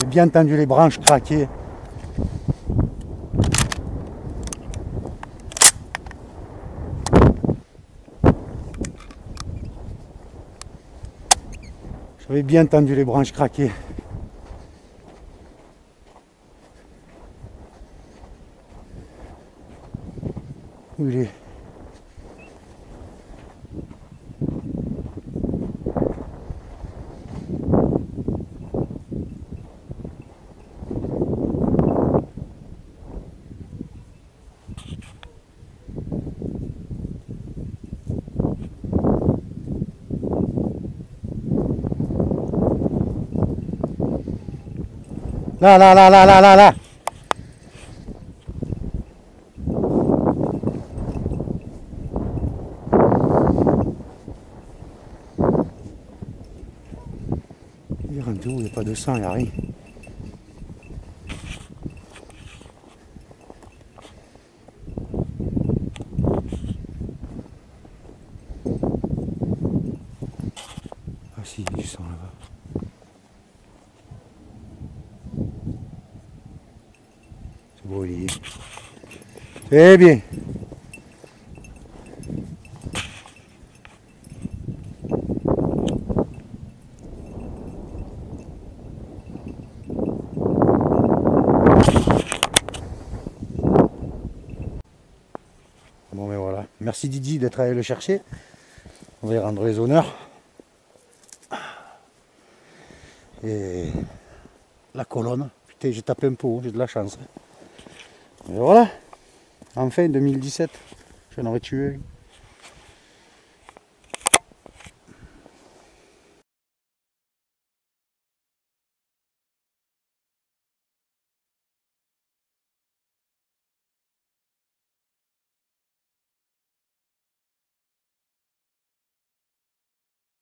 J'avais bien entendu les branches craquer. J'avais bien entendu les branches craquer. Où il est? Là, là, là, là, là, là, là. Il rentre où? Il n'y a pas de sang, il n'y a rien. Ah si, il y a du sang là-bas. C'est beau, Olivier. C'est bien. Bon, mais voilà. Merci Didi d'être allé le chercher. On va y rendre les honneurs. Et la colonne. Putain, j'ai tapé un peu haut, j'ai de la chance. Et voilà. Enfin, 2017, j'en aurais tué.